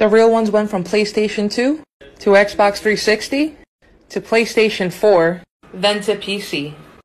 The real ones went from PlayStation 2 to Xbox 360 to PlayStation 4, then to PC.